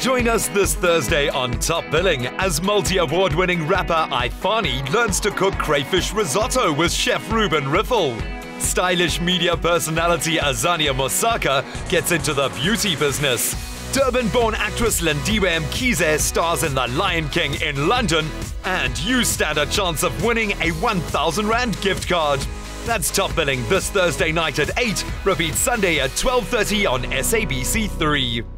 Join us this Thursday on Top Billing as multi-award-winning rapper Ifani learns to cook crayfish risotto with Chef Ruben Riffle. Stylish media personality Azania Mosaka gets into the beauty business. Durban-born actress Lindiwe Mkhize stars in The Lion King in London, and you stand a chance of winning a R1,000 gift card. That's Top Billing this Thursday night at 8, repeat Sunday at 12:30 on SABC3.